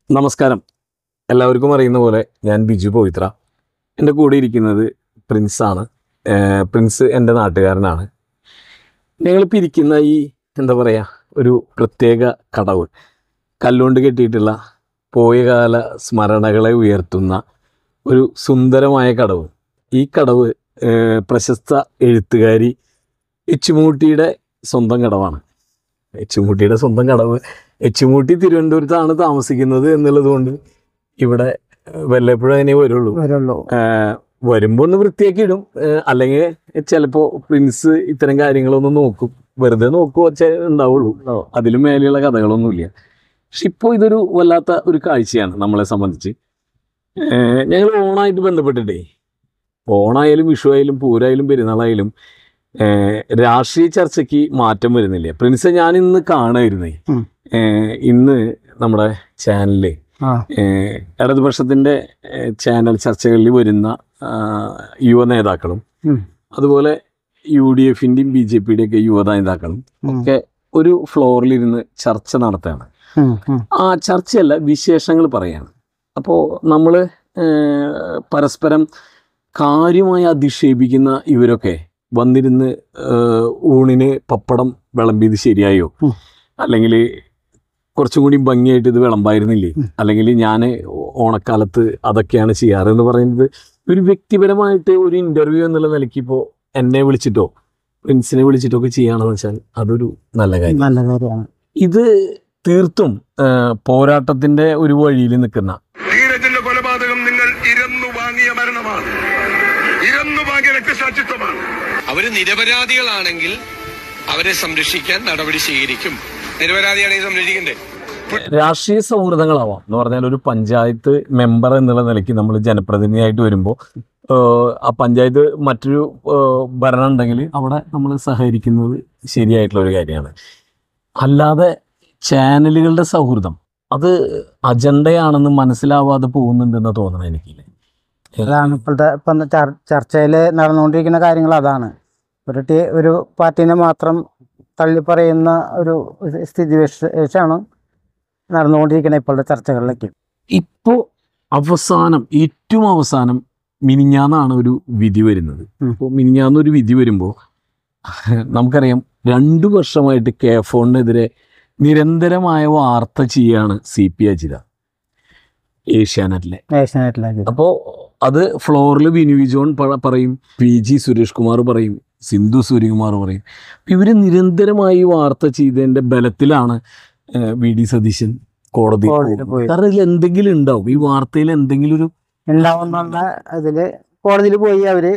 നമസ്കാരം. എല്ലാവർക്കും അറിയുന്ന പോലെ ഞാൻ ബിജു പവിത്ര. എൻ്റെ കൂടെ ഇരിക്കുന്നത് പ്രിൻസാണ്. പ്രിൻസ് എൻ്റെ നാട്ടുകാരനാണ്. ഞങ്ങളിപ്പോൾ ഇരിക്കുന്ന ഈ എന്താ പറയുക, ഒരു പ്രത്യേക കടവ്, കല്ലുകൊണ്ട് കെട്ടിയിട്ടുള്ള പോയകാല സ്മരണകളെ ഉയർത്തുന്ന ഒരു സുന്ദരമായ കടവ്. ഈ കടവ് പ്രശസ്ത എഴുത്തുകാരി എച്ചുമൂട്ടിയുടെ സ്വന്തം കടവാണ്. എച്ചുമൂട്ടിയുടെ സ്വന്തം കടവ്. എച്ചുമൂട്ടി തിരുവനന്തപുരത്താണ് താമസിക്കുന്നത് എന്നുള്ളത് കൊണ്ട് ഇവിടെ വല്ലപ്പോഴും അതിനെ വരുള്ളൂ. വരുമ്പോൾ ഒന്ന് വൃത്തിയാക്കി ഇടും, അല്ലെങ്കിൽ ചിലപ്പോൾ പ്രിൻസ് ഇത്തരം കാര്യങ്ങളൊന്നും നോക്കും. വെറുതെ നോക്കുക ഉണ്ടാവുള്ളൂ, അതിലും മേലെയുള്ള കഥകളൊന്നുമില്ല. പക്ഷെ ഇപ്പോൾ ഇതൊരു വല്ലാത്ത ഒരു കാഴ്ചയാണ് നമ്മളെ സംബന്ധിച്ച്. ഞങ്ങൾ ഓണമായിട്ട് ബന്ധപ്പെട്ടിട്ടേ, ഓണായാലും വിഷു ആയാലും പൂരായാലും പെരുന്നാളായാലും രാഷ്ട്രീയ ചർച്ചയ്ക്ക് മാറ്റം വരുന്നില്ല. പ്രിൻസ് ഞാൻ ഇന്ന് കാണുമായിരുന്നേ, ഇന്ന് നമ്മുടെ ചാനലില് ഇടതുപക്ഷത്തിൻ്റെ ചാനൽ ചർച്ചകളിൽ വരുന്ന യുവ നേതാക്കളും അതുപോലെ UDFൻ്റെയും BJPയുടെയും ഒക്കെ യുവ നേതാക്കളും ഒക്കെ ഒരു ഫ്ലോറിലിരുന്ന് ചർച്ച നടത്തുകയാണ്. ആ ചർച്ചയല്ല, വിശേഷങ്ങൾ പറയാണ്. അപ്പോൾ നമ്മൾ പരസ്പരം കാര്യമായി അധിക്ഷേപിക്കുന്ന ഇവരൊക്കെ വന്നിരുന്ന് ഊണിന് പപ്പടം വിളമ്പിയത് ശരിയായോ, അല്ലെങ്കിൽ കുറച്ചും കൂടി ഭംഗിയായിട്ട് ഇത് വിളമ്പായിരുന്നില്ലേ, അല്ലെങ്കിൽ ഞാൻ ഓണക്കാലത്ത് അതൊക്കെയാണ് ചെയ്യാറെന്ന് പറയുന്നത് ഒരു വ്യക്തിപരമായിട്ട് ഒരു ഇൻ്റർവ്യൂ എന്നുള്ള നിലയ്ക്ക് ഇപ്പോൾ എന്നെ വിളിച്ചിട്ടോ പ്രിൻസിനെ വിളിച്ചിട്ടോ ഒക്കെ ചെയ്യുകയാണെന്ന് വെച്ചാൽ അതൊരു നല്ല കാര്യമാണ്. ഇത് തീർത്തും പോരാട്ടത്തിൻ്റെ ഒരു വഴിയിൽ നിൽക്കുന്ന ധീരജന്റെ കൊലപാതകം നിങ്ങൾ ഇരന്നു വാങ്ങിയ മരണമാണ്, ഇരന്നു വാങ്ങിയ രക്തസാക്ഷിത്വമാണ്. അവര് നിരപരാധികളാണെങ്കിൽ അവരെ സംരക്ഷിക്കാൻ നടപടി സ്വീകരിക്കും. നിരപരാധിയാണെങ്കിൽ സംരക്ഷിക്കണ്ടേ? രാഷ്ട്രീയ സൗഹൃദങ്ങളാവാം എന്ന് പറഞ്ഞാൽ ഒരു പഞ്ചായത്ത് മെമ്പർ എന്നുള്ള നിലയ്ക്ക് നമ്മൾ ജനപ്രതിനിധിയായിട്ട് വരുമ്പോൾ ആ പഞ്ചായത്ത് മറ്റൊരു ഭരണം ഉണ്ടെങ്കിൽ അവിടെ നമ്മൾ സഹകരിക്കുന്നത് ശരിയായിട്ടുള്ളൊരു കാര്യമാണ്. അല്ലാതെ ചാനലുകളുടെ സൗഹൃദം അത് അജണ്ടയാണെന്ന് മനസ്സിലാവാതെ പോകുന്നുണ്ടെന്ന് തോന്നണം എനിക്കില്ലേ. അതാണ് ഇപ്പോഴത്തെ ചർച്ചയിൽ നടന്നുകൊണ്ടിരിക്കുന്ന കാര്യങ്ങൾ. അതാണ് ഒരു പാർട്ടീനെ മാത്രം തള്ളിപ്പറയുന്ന ഒരു സ്ഥിതിവിശേഷമാണ് നടന്നുകൊണ്ടിരിക്കുന്നത് ഇപ്പോഴത്തെ ചർച്ചകളിലേക്ക്. ഇപ്പോൾ ഏറ്റവും അവസാനം മിനിഞ്ഞാന്നാണ് ഒരു വിധി വരുന്നത്. അപ്പോൾ മിനിഞ്ഞാന്നൊരു വിധി വരുമ്പോൾ നമുക്കറിയാം 2 വർഷമായിട്ട് KFOണിനെതിരെ നിരന്തരമായ വാർത്ത ചെയ്യാണ് CP അജിത ഏഷ്യാനെറ്റിലെ. അപ്പോൾ അത് ഫ്ലോറിൽ വിനു ജോൺ പറയും, PG സുരേഷ് കുമാർ പറയും, സിന്ധു സൂര്യകുമാർ പറയും. ഇവർ നിരന്തരമായി വാർത്ത ചെയ്തതിൻ്റെ ബലത്തിലാണ് VD സതീശൻ കോടതി. കാരണം ഇതിൽ എന്തെങ്കിലും ഉണ്ടാവും, ഈ വാർത്തയിൽ എന്തെങ്കിലും ഒരു ഉണ്ടാവുന്ന അതില് കോടതിയിൽ പോയി അവര്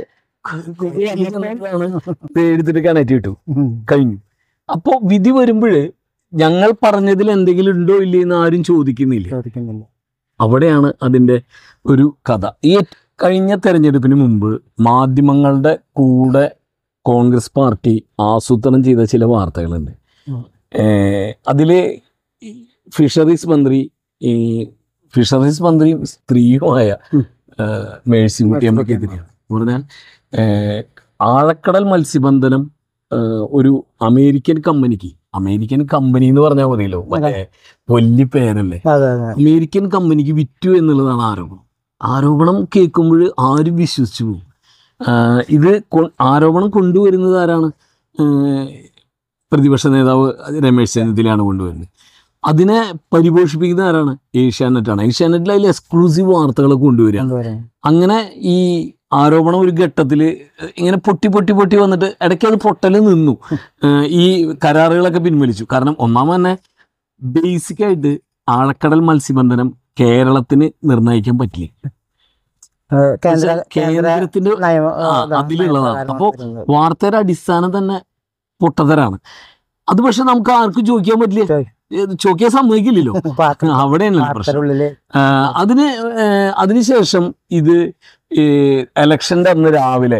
എടുത്തിട്ട് കണക്ട് കിട്ടും, കഴിഞ്ഞു. അപ്പോൾ വിധി വരുമ്പോൾ ഞങ്ങൾ പറഞ്ഞതിൽ എന്തെങ്കിലും ഉണ്ടോ ഇല്ലയെന്ന് ആരും ചോദിക്കുന്നില്ല. അവിടെയാണ് അതിൻ്റെ ഒരു കഥ. ഈ കഴിഞ്ഞ തെരഞ്ഞെടുപ്പിന് മുമ്പ് മാധ്യമങ്ങളുടെ കൂടെ കോൺഗ്രസ് പാർട്ടി ആസൂത്രണം ചെയ്ത ചില വാർത്തകളുണ്ട്. അതിൽ ഫിഷറീസ് മന്ത്രിയും സ്ത്രീയുമായ മേഴ്സിക്കുട്ടിയമ്മക്കെതിരെയാണ്. എന്ന് പറഞ്ഞാൽ ആഴക്കടൽ മത്സ്യബന്ധനം ഒരു അമേരിക്കൻ കമ്പനി എന്ന് പറഞ്ഞാൽ മതിയല്ലോ, വലിയ പേരല്ലേ, അമേരിക്കൻ കമ്പനിക്ക് വിറ്റു എന്നുള്ളതാണ് ആരോപണം കേൾക്കുമ്പോൾ ആരും വിശ്വസിച്ചു പോകും. ഇത് ആരോപണം കൊണ്ടുവരുന്നത് ആരാണ്? പ്രതിപക്ഷ നേതാവ് രമേശ് ചെന്നിത്തലയാണ് കൊണ്ടുവരുന്നത്. അതിനെ പരിപോഷിപ്പിക്കുന്ന ആരാണ്? ഏഷ്യാനെറ്റാണ്. ഏഷ്യാനെറ്റിൽ അതിൽ എക്സ്ക്ലൂസീവ് വാർത്തകളൊക്കെ കൊണ്ടുവരിക. അങ്ങനെ ഈ ആരോപണം ഒരു ഘട്ടത്തിൽ ഇങ്ങനെ പൊട്ടി വന്നിട്ട് ഇടയ്ക്ക് അത് പൊട്ടൽ നിന്നു. ഈ കരാറുകളൊക്കെ പിൻവലിച്ചു. കാരണം ഒന്നാമത് തന്നെ ബേസിക്കായിട്ട് ആഴക്കടൽ മത്സ്യബന്ധനം കേരളത്തിന് നിർണ്ണയിക്കാൻ പറ്റില്ല, കേന്ദ്രത്തിന്റെ അതിലുള്ളതാണ്. അപ്പോൾ വാർത്തയുടെ അടിസ്ഥാനം തന്നെ പൊട്ടത്തരാണ്. അത് പക്ഷെ നമുക്ക് ആർക്കും ചോദിക്കാൻ പറ്റില്ല, ചോദിക്കാൻ സമ്മതിക്കില്ലല്ലോ. അവിടെയാണ് പ്രശ്നം. അതിനുശേഷം ഇത് ഇലക്ഷൻ്റെ അന്ന് രാവിലെ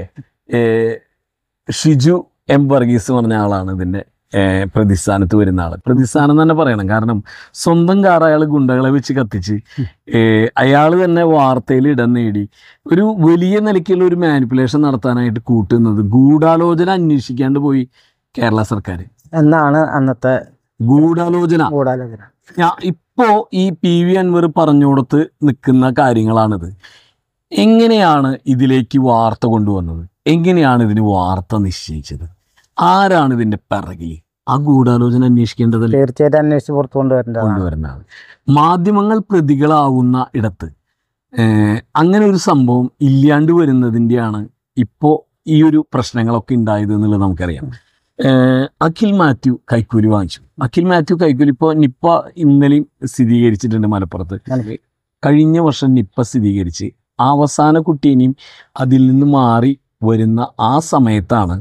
ഷിജു M വർഗീസ് പറഞ്ഞ ആളാണ് ഇതിൻ്റെ പ്രതിസ്ഥാനത്ത് വരുന്ന ആൾ. പ്രതിസ്ഥാനം തന്നെ പറയണം, കാരണം സ്വന്തം കാർ അയാൾ ഗുണ്ടകളെ വെച്ച് കത്തിച്ച് അയാൾ തന്നെ വാർത്തയിൽ ഇടം നേടി ഒരു വലിയ നിലയ്ക്കുള്ള ഒരു മാനിപ്പുലേഷൻ നടത്താനായിട്ട് കൂട്ടുന്നത് ഗൂഢാലോചന അന്വേഷിക്കാണ്ട് പോയി കേരള സർക്കാർ എന്നാണ് അന്നത്തെ ഗൂഢാലോചന. ഇപ്പോ ഈ PV അൻവർ പറഞ്ഞോടത്ത് നിൽക്കുന്ന കാര്യങ്ങളാണിത്. എങ്ങനെയാണ് ഇതിലേക്ക് വാർത്ത കൊണ്ടുവന്നത്? എങ്ങനെയാണ് ഇതിന് വാർത്ത നിശ്ചയിച്ചത്? ആരാണ് ഇതിന്റെ പിറകിൽ? ആ ഗൂഢാലോചന അന്വേഷിക്കേണ്ടതല്ലേ? തീർച്ചയായിട്ടും അന്വേഷിച്ച് പുറത്തു കൊണ്ടുവരേണ്ടതാണ്. മാധ്യമങ്ങൾ പ്രതികളാവുന്ന ഇടത്ത് അങ്ങനെ ഒരു സംഭവം ഇല്ലാണ്ട് വരുന്നതിൻ്റെയാണ് ഇപ്പോൾ ഈ ഒരു പ്രശ്നങ്ങളൊക്കെ ഉണ്ടായത് എന്നുള്ളത് നമുക്കറിയാം. അഖിൽ മാത്യു കൈക്കൂലി വാങ്ങിച്ചു. അഖിൽ മാത്യു കൈക്കൂലി ഇപ്പോൾ നിപ്പ ഇന്നലെയും സ്ഥിരീകരിച്ചിട്ടുണ്ട് മലപ്പുറത്ത്. കഴിഞ്ഞ വർഷം നിപ്പ സ്ഥിരീകരിച്ച് അവസാന കുട്ടീനെയും അതിൽ നിന്ന് മാറി വരുന്ന ആ സമയത്താണ്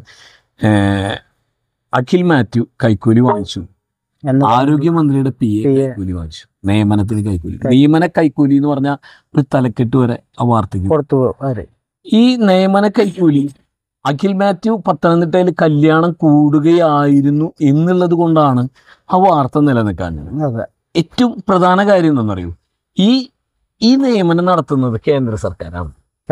അഖിൽ മാത്യു കൈക്കൂലി വാങ്ങിച്ചു. ആരോഗ്യമന്ത്രിയുടെ PA കൈക്കൂലി വാങ്ങിച്ചു. നിയമനത്തിന് കൈക്കൂലി. നിയമന കൈക്കൂലി എന്ന് പറഞ്ഞാൽ ഒരു തലക്കെട്ട് വരെ ആ വാർത്തയ്ക്ക്. ഈ നിയമന കൈക്കൂലി അഖിൽ മാത്യു പത്തനംതിട്ടയിൽ കല്യാണം കൂടുകയായിരുന്നു എന്നുള്ളത് കൊണ്ടാണ് ആ വാർത്ത നിലനിൽക്കാൻ. ഏറ്റവും പ്രധാന കാര്യം എന്താണെന്നറിയൂ, ഈ നിയമനം നടത്തുന്നത് കേന്ദ്ര സർക്കാരാണ്.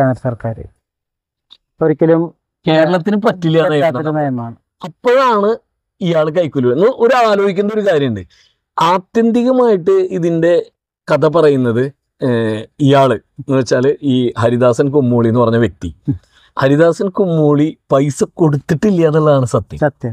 ഒരിക്കലും കേരളത്തിന് പറ്റില്ല നിയമമാണ്. അപ്പോഴാണ് ഇയാൾ കൈക്കൂലി. ഒരു ആലോചിക്കേണ്ട ഒരു കാര്യമുണ്ട്. ആത്യന്തികമായിട്ട് ഇതിന്റെ കഥ പറയുന്നത് ഇയാള് എന്ന് വെച്ചാൽ ഈ ഹരിദാസൻ കുമ്മോളി എന്ന് പറഞ്ഞ വ്യക്തി. ഹരിദാസൻ കുമ്മോളി പൈസ കൊടുത്തിട്ടില്ല എന്നുള്ളതാണ് സത്യം.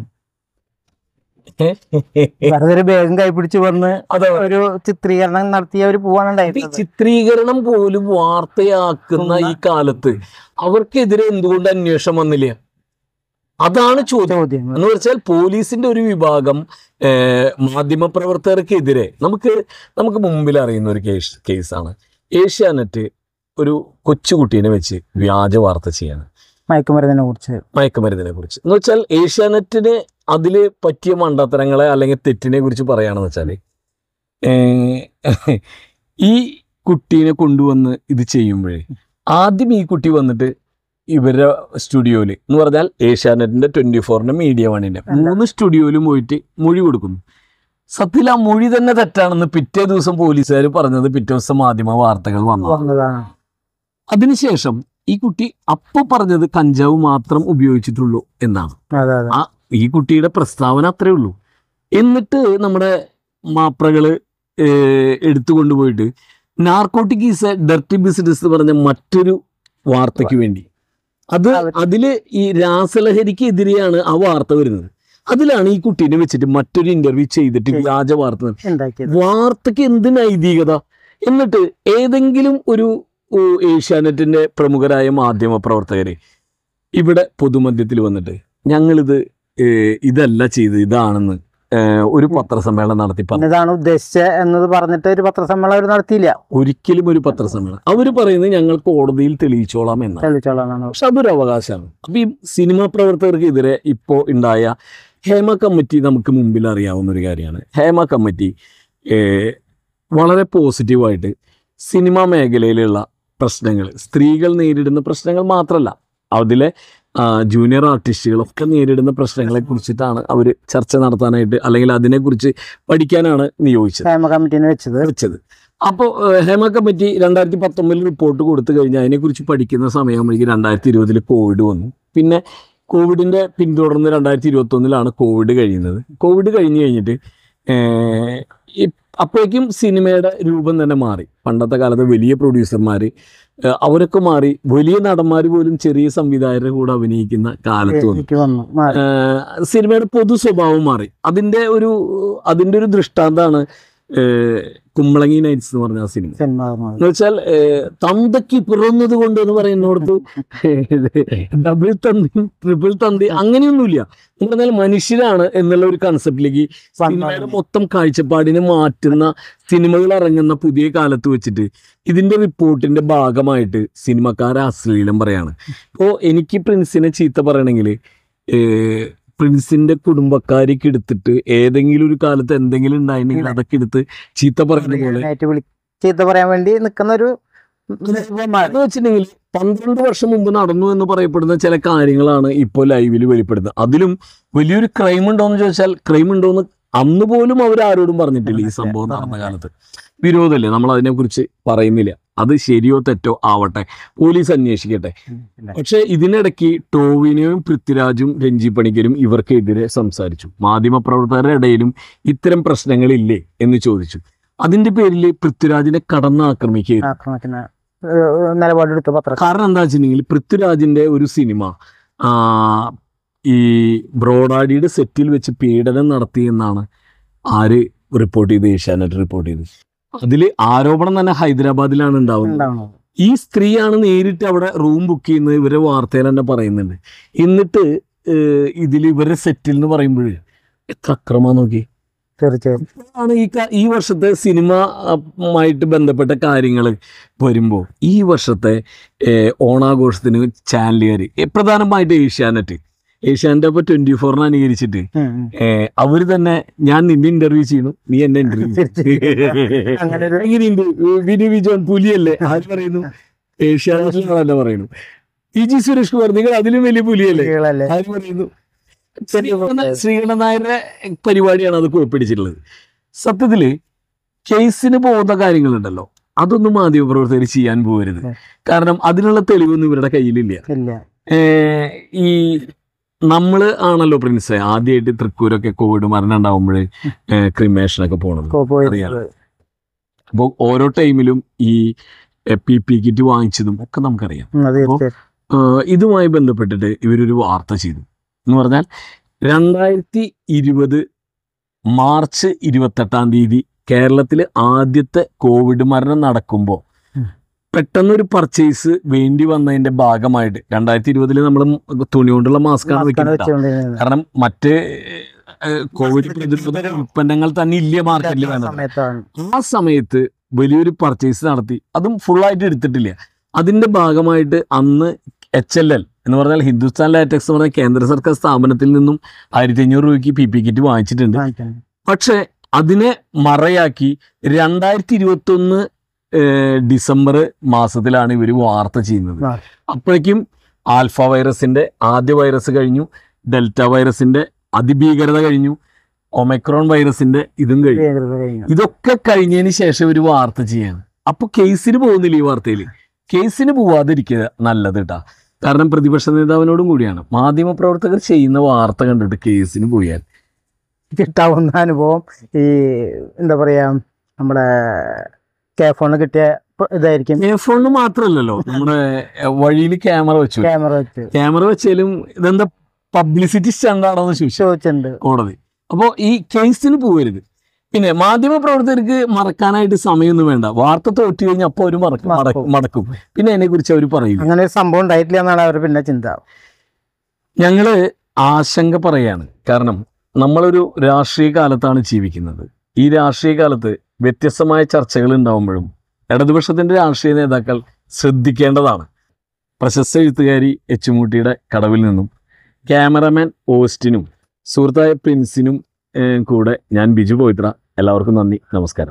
വേഗം കൈപിടിച്ച് വന്ന് ഒരു ചിത്രീകരണം നടത്തിയ ഒരു പോവാനുണ്ടായി. ചിത്രീകരണം പോലും വാർത്തയാക്കുന്ന ഈ കാലത്ത് അവർക്കെതിരെ എന്തുകൊണ്ട് അന്വേഷണം വന്നില്ല? അതാണ് ചോദ്യം. എന്ന് വെച്ചാൽ പോലീസിന്റെ ഒരു വിഭാഗം മാധ്യമപ്രവർത്തകർക്കെതിരെ നമുക്ക് മുമ്പിൽ അറിയുന്ന ഒരു കേസാണ്. ഏഷ്യാനെറ്റ് ഒരു കൊച്ചുകുട്ടീനെ വെച്ച് വ്യാജ വാർത്ത ചെയ്യാണ് മയക്കുമരുന്നിനെ കുറിച്ച്. എന്ന് വെച്ചാൽ ഏഷ്യാനെറ്റിന് അതില് പറ്റിയ മണ്ടത്തരങ്ങളെ അല്ലെങ്കിൽ തെറ്റിനെ കുറിച്ച് പറയുകയാണെന്ന് വെച്ചാൽ ഈ കുട്ടീനെ കൊണ്ടുവന്ന് ഇത് ചെയ്യുമ്പോഴേ ആദ്യം ഈ കുട്ടി വന്നിട്ട് ഇവരുടെ സ്റ്റുഡിയോയിൽ എന്ന് പറഞ്ഞാൽ ഏഷ്യാനെറ്റിന്റെ 24-ന്റെ മീഡിയ 1-ന്റെ 3 സ്റ്റുഡിയോയിലും പോയിട്ട് മൊഴി കൊടുക്കുന്നു. സത്യത്തിൽ ആ മൊഴി തന്നെ തെറ്റാണെന്ന് പിറ്റേ ദിവസം പോലീസുകാർ പറഞ്ഞത് പിറ്റേ ദിവസം മാധ്യമ വാർത്തകൾ വന്നതാണ്. അതിനുശേഷം ഈ കുട്ടി അപ്പൊ പറഞ്ഞത് കഞ്ചാവ് മാത്രം ഉപയോഗിച്ചിട്ടുള്ളൂ എന്നാണ്. ഈ കുട്ടിയുടെ പ്രസ്താവന അത്രേ ഉള്ളൂ. എന്നിട്ട് നമ്മുടെ മാപ്രകള് എടുത്തുകൊണ്ടുപോയിട്ട് narcotic is a dirty business പറഞ്ഞ മറ്റൊരു വാർത്തയ്ക്ക് വേണ്ടി അതില് ഈ രാസലഹരിക്ക് എതിരെയാണ് ആ വാർത്ത വരുന്നത്. അതിലാണ് ഈ കുട്ടീനെ വെച്ചിട്ട് മറ്റൊരു ഇന്റർവ്യൂ ചെയ്തിട്ട് വ്യാജ വാർത്തയ്ക്ക് എന്ത് നൈതികത? എന്നിട്ട് ഏതെങ്കിലും ഒരു ഏഷ്യാനെറ്റിന്റെ പ്രമുഖരായ മാധ്യമ പ്രവർത്തകര് ഇവിടെ പൊതുമധ്യത്തിൽ വന്നിട്ട് ഞങ്ങളിത് ഇതല്ല ചെയ്ത് ഇതാണെന്ന് ഒരു പത്രസമ്മേളനം നടത്തി ഇതാണ് ഉദ്ദേശിച്ചത് എന്നത് പറഞ്ഞിട്ട് ഒരു പത്രസമ്മേളനം അവർ നടത്തിയില്ല. ഒരിക്കലും ഒരു പത്രസമ്മേളനം. അവർ പറയുന്നത് ഞങ്ങൾ കോടതിയിൽ തെളിയിച്ചോളാം എന്നാണ്. പക്ഷെ അതൊരു അവകാശമാണ്. അപ്പൊ ഈ സിനിമാ പ്രവർത്തകർക്കെതിരെ ഇപ്പോൾ ഉണ്ടായ ഹേമ കമ്മിറ്റി നമുക്ക് മുമ്പിൽ അറിയാവുന്ന ഒരു കാര്യമാണ്. ഹേമ കമ്മിറ്റി വളരെ പോസിറ്റീവായിട്ട് സിനിമാ മേഖലയിലുള്ള പ്രശ്നങ്ങൾ, സ്ത്രീകൾ നേരിടുന്ന പ്രശ്നങ്ങൾ മാത്രമല്ല അതിലെ ജൂനിയർ ആർട്ടിസ്റ്റുകളൊക്കെ നേരിടുന്ന പ്രശ്നങ്ങളെ കുറിച്ചിട്ടാണ് അവർ ചർച്ച നടത്താനായിട്ട് അല്ലെങ്കിൽ അതിനെക്കുറിച്ച് പഠിക്കാനാണ് നിയോഗിച്ചത്, ഹേമ കമ്മിറ്റിനെ വെച്ചത്. അപ്പോൾ ഹേമ കമ്മിറ്റി 2019 റിപ്പോർട്ട് കൊടുത്തു കഴിഞ്ഞാൽ അതിനെക്കുറിച്ച് പഠിക്കുന്ന സമയമാകുമ്പോഴേക്കും 2020 കോവിഡ് വന്നു. പിന്നെ കോവിഡിൻ്റെ പിന്തുടർന്ന് 2021 കോവിഡ് കഴിയുന്നത്. കോവിഡ് കഴിഞ്ഞിട്ട് അപ്പോഴേക്കും സിനിമയുടെ രൂപം തന്നെ മാറി. പണ്ടത്തെ കാലത്ത് വലിയ പ്രൊഡ്യൂസർമാർ അവരൊക്കെ മാറി, വലിയ നടന്മാർ പോലും ചെറിയ സംവിധായകരുടെ കൂടെ അഭിനയിക്കുന്ന കാലത്ത് വന്നു. സിനിമയുടെ പൊതു സ്വഭാവം മാറി. അതിൻ്റെ ഒരു ദൃഷ്ടാന്താണ് കുമ്പളങ്ങി നൈറ്റ്സ് എന്ന് പറഞ്ഞ സിനിമ. എന്ന് വെച്ചാൽ തന്തയ്ക്ക് പിറന്നത് കൊണ്ട് എന്ന് പറയുന്നിടത്ത് ഡബിൾ തന്തി, ട്രിപ്പിൾ തന്തി അങ്ങനെയൊന്നുമില്ല. എന്ന് പറഞ്ഞാൽ മനുഷ്യരാണ് എന്നുള്ള ഒരു കൺസെപ്റ്റിലേക്ക് സിനിമയുടെ മൊത്തം കാഴ്ചപ്പാടിനെ മാറ്റുന്ന സിനിമകൾ ഇറങ്ങുന്ന പുതിയ കാലത്ത് വെച്ചിട്ട് ഇതിന്റെ റിപ്പോർട്ടിന്റെ ഭാഗമായിട്ട് സിനിമക്കാരെ അശ്ലീലം പറയാണ്. ഇപ്പോൾ എനിക്ക് പ്രിൻസിനെ ചീത്ത പറയണമെങ്കിൽ പ്രിൻസിന്റെ കുടുംബക്കാരിക്ക് എടുത്തിട്ട് ഏതെങ്കിലും ഒരു കാലത്ത് എന്തെങ്കിലും ഉണ്ടായിരുന്നെങ്കിൽ അതൊക്കെ എടുത്ത് ചീത്ത പറയുന്ന പോലെ ചീത്ത പറയാൻ വേണ്ടി നിൽക്കുന്ന ഒരു എന്ന് വെച്ചിട്ടുണ്ടെങ്കിൽ 12 വർഷം മുമ്പ് നടന്നു എന്ന് പറയപ്പെടുന്ന ചില കാര്യങ്ങളാണ് ഇപ്പോൾ ലൈവിൽ വെളിപ്പെടുന്നത്. അതിലും വലിയൊരു ക്രൈം ഉണ്ടോയെന്ന് ചോദിച്ചാൽ ക്രൈം ഉണ്ടോയെന്ന് അന്ന് പോലും അവരാരോടും പറഞ്ഞിട്ടില്ല. ഈ സംഭവം നടന്ന കാലത്ത് വിരോധമല്ലേ, നമ്മൾ അതിനെക്കുറിച്ച് പറയുന്നില്ല. അത് ശരിയോ തെറ്റോ ആവട്ടെ, പോലീസ് അന്വേഷിക്കട്ടെ. പക്ഷെ ഇതിനിടയ്ക്ക് ടോവിനോയും പൃഥ്വിരാജും രഞ്ജി പണിക്കരും ഇവർക്കെതിരെ സംസാരിച്ചു. മാധ്യമപ്രവർത്തകരുടെ ഇടയിലും ഇത്തരം പ്രശ്നങ്ങളില്ലേ എന്ന് ചോദിച്ചു. അതിന്റെ പേരിൽ പൃഥ്വിരാജിനെ കടന്നാക്രമിക്കുകയായിരുന്നു. നിലപാടെടുത്ത പത്രം. കാരണം എന്താ വെച്ചിട്ടുണ്ടെങ്കിൽ പൃഥ്വിരാജിന്റെ ഒരു സിനിമ ഈ ബ്രോഡാഡിയുടെ സെറ്റിൽ വെച്ച് പീഡനം നടത്തിയെന്നാണ് ആര് റിപ്പോർട്ട് ചെയ്ത്? ഏഷ്യാനെറ്റ് റിപ്പോർട്ട് ചെയ്ത്. അതിൽ ആരോപണം തന്നെ ഹൈദരാബാദിലാണ് ഉണ്ടാവുന്നത്. ഈ സ്ത്രീയാണ് നേരിട്ട് അവിടെ റൂം ബുക്ക് ചെയ്യുന്നത്, ഇവരെ വാർത്തയിൽ തന്നെ പറയുന്നുണ്ട്. എന്നിട്ട് ഇതിൽ ഇവരുടെ സെറ്റിൽ എന്ന് പറയുമ്പോൾ എത്ര അക്രമം നോക്കി. തീർച്ചയായും ഈ വർഷത്തെ സിനിമയുമായിട്ട് ബന്ധപ്പെട്ട കാര്യങ്ങൾ വരുമ്പോൾ ഈ വർഷത്തെ ഓണാഘോഷത്തിന് ചാനലുകാർ പ്രധാനമായിട്ട് ഏഷ്യാനെറ്റ് അപ്പോൾ 24 അനുകരിച്ചിട്ട് അവര് തന്നെ ഞാൻ നിന്നെ ഇന്റർവ്യൂ ചെയ്യണം, നീ എന്നെ ഇന്റർവ്യൂ എങ്ങനെയുണ്ട് വിനു വിജോൺ പുലിയല്ലേ ആര് പറയുന്നു? ഏഷ്യാനെറ്റിലാണല്ലോ പറയുന്നു. ജി സുരേഷ് കുമാർ നിങ്ങൾ അതിലും വലിയ പുലിയല്ലേ ആര് പറയുന്നു? ശ്രീകണ്ഠൻ നായരുടെ പരിപാടിയാണ് അത് കുഴപ്പിടിച്ചിട്ടുള്ളത്. സത്യത്തില് കേസിന് പോകുന്ന കാര്യങ്ങളുണ്ടല്ലോ, അതൊന്നും മാധ്യമപ്രവർത്തകർ ചെയ്യാൻ പോകരുത്. കാരണം അതിനുള്ള തെളിവൊന്നും ഇവരുടെ കയ്യിലില്ല. ഈ നമ്മള് ആണല്ലോ പ്രിൻസ് ആദ്യമായിട്ട് തൃക്കൂരൊക്കെ കോവിഡ് മരണം ഉണ്ടാവുമ്പോഴേ ക്രിമേഷനൊക്കെ പോണത് അറിയാലോ. അപ്പോൾ ഓരോ ടൈമിലും ഈ PPE കിറ്റ് വാങ്ങിച്ചതും ഒക്കെ നമുക്കറിയാം. അപ്പോൾ ഇതുമായി ബന്ധപ്പെട്ടിട്ട് ഇവരൊരു വാർത്ത ചെയ്തു എന്ന് പറഞ്ഞാൽ 2020 മാർച്ച് 28 കേരളത്തിൽ ആദ്യത്തെ കോവിഡ് മരണം നടക്കുമ്പോൾ പെട്ടെന്നൊരു പർച്ചേസ് വേണ്ടി വന്നതിന്റെ ഭാഗമായിട്ട് 2020 നമ്മൾ തുണി കൊണ്ടുള്ള മാസ്കാണ് വെക്കുന്നത്. കാരണം മറ്റ് കോവിഡ് പ്രതിരോധ ഉൽപ്പന്നങ്ങൾ തന്നെ ഇല്ല മാർക്കറ്റിൽ വേണ്ടത്. ആ സമയത്ത് വലിയൊരു പർച്ചേസ് നടത്തി, അതും ഫുള്ളായിട്ട് എടുത്തിട്ടില്ല. അതിന്റെ ഭാഗമായിട്ട് അന്ന് HLL എന്ന് പറഞ്ഞാൽ ഹിന്ദുസ്ഥാൻ ലാറ്റക്സ് എന്ന് പറഞ്ഞ കേന്ദ്ര സർക്കാർ സ്ഥാപനത്തിൽ നിന്നും 1500 രൂപയ്ക്ക് PPE കിറ്റ് വാങ്ങിച്ചിട്ടുണ്ട്. പക്ഷെ അതിനെ മറയാക്കി 2021 ഡിസംബർ മാസത്തിലാണ് ഇവർ വാർത്ത ചെയ്യുന്നത്. അപ്പോഴേക്കും ആൽഫ വൈറസിന്റെ ആദ്യ വൈറസ് കഴിഞ്ഞു, ഡെൽറ്റ വൈറസിന്റെ അതിഭീകരത കഴിഞ്ഞു, ഒമൈക്രോൺ വൈറസിന്റെ ഇതും കഴിഞ്ഞു. ഇതൊക്കെ കഴിഞ്ഞതിന് ശേഷം ഒരു വാർത്ത ചെയ്യാണ്. അപ്പൊ കേസിന് പോകുന്നില്ല. ഈ വാർത്തയിൽ കേസിന് പോവാതിരിക്കുക നല്ലത് കേട്ടാ. കാരണം പ്രതിപക്ഷ നേതാവിനോടും കൂടിയാണ്. മാധ്യമപ്രവർത്തകർ ചെയ്യുന്ന വാർത്ത കണ്ടിട്ട് കേസിന് പോയാൽ കിട്ടാവുന്ന അനുഭവം ഈ എന്താ പറയാ നമ്മുടെ ഫോണ് കിട്ടിയ ഇതായിരിക്കും. ഫോണിന് മാത്രമല്ലല്ലോ, നമ്മുടെ വഴിയിൽ ക്യാമറ വെച്ചാലും ഇതെന്താ പബ്ലിസിറ്റി സ്റ്റണ്ടാണോ എന്ന് ചോദിച്ചിട്ടുണ്ട് കോടതി. അപ്പോൾ ഈ കേസിന് പോകരുത്. പിന്നെ മാധ്യമപ്രവർത്തകർക്ക് മറക്കാനായിട്ട് സമയമൊന്നും വേണ്ട. വാർത്ത തോറ്റു കഴിഞ്ഞാൽ അപ്പോൾ അവർ മടക്കും. പിന്നെ അതിനെ കുറിച്ച് അവർ പറയും. അങ്ങനെ ഒരു സംഭവം ഉണ്ടായിട്ടില്ല എന്നാണ് അവർ പിന്നെ ചിന്ത. ഞങ്ങള് ആശങ്ക പറയാണ്. കാരണം നമ്മളൊരു രാഷ്ട്രീയ കാലത്താണ് ജീവിക്കുന്നത്. ഈ രാഷ്ട്രീയ കാലത്ത് വ്യത്യസ്തമായ ചർച്ചകൾ ഉണ്ടാവുമ്പോഴും ഇടതുപക്ഷത്തിന്റെ രാഷ്ട്രീയ നേതാക്കൾ ശ്രദ്ധിക്കേണ്ടതാണ്. പ്രശസ്ത എഴുത്തുകാരി എച്ചുമൂട്ടിയുടെ കടവിൽ നിന്നും ക്യാമറമാൻ ഓസ്റ്റിനും സുഹൃത്തായ പ്രിൻസിനും കൂടെ ഞാൻ ബിജു പോയിത്ര. എല്ലാവർക്കും നന്ദി, നമസ്കാരം.